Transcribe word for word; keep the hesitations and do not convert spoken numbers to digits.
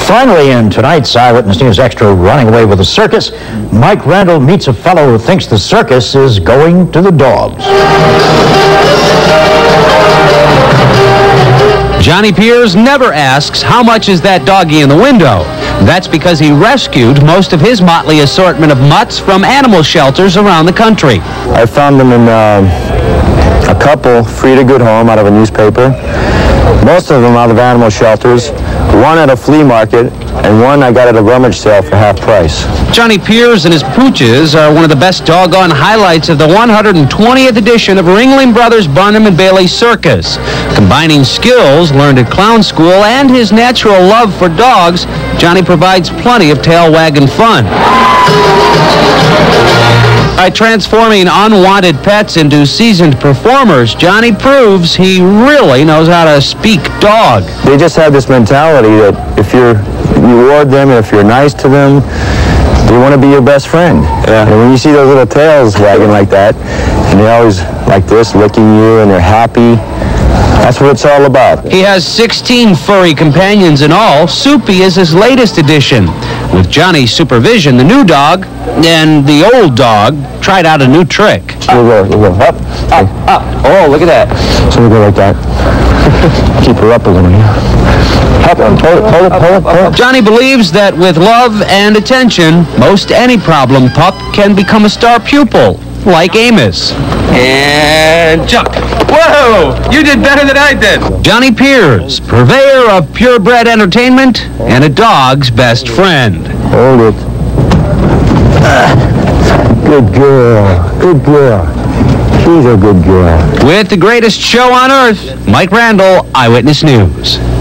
Finally, in tonight's Eyewitness News Extra Running Away with the Circus, Mike Randall meets a fellow who thinks the circus is going to the dogs. Johnny Piers never asks how much is that doggy in the window. That's because he rescued most of his motley assortment of mutts from animal shelters around the country. I found them in uh, a couple, Free to Good Home, out of a newspaper. Most of them out of animal shelters, one at a flea market, and one I got at a rummage sale for half price. Johnny Piers and his pooches are one of the best doggone highlights of the one hundred twentieth edition of Ringling Brothers Barnum and Bailey Circus. Combining skills learned at clown school and his natural love for dogs, Johnny provides plenty of tail-wagging fun. By transforming unwanted pets into seasoned performers, Johnny proves he really knows how to speak dog. They just have this mentality that if you're, you reward them, if you're nice to them, they want to be your best friend. Yeah. And when you see those little tails wagging like that, and they're always like this, licking you, and they're happy, that's what it's all about. He has sixteen furry companions in all. Soupy is his latest addition. With Johnny's supervision, the new dog and the old dog tried out a new trick. We'll go, we'll go up, up, up. Oh, look at that. So we'll go like that. Keep her up a little. Up, pull it, pull it, pull it, pull it. Johnny believes that with love and attention, most any problem pup can become a star pupil, like Amos. And jump. Whoa! You did better than I did. Johnny Piers, purveyor of purebred entertainment and a dog's best friend. Hold it. Good girl. Good girl. She's a good girl. With the greatest show on earth, Mike Randall, Eyewitness News.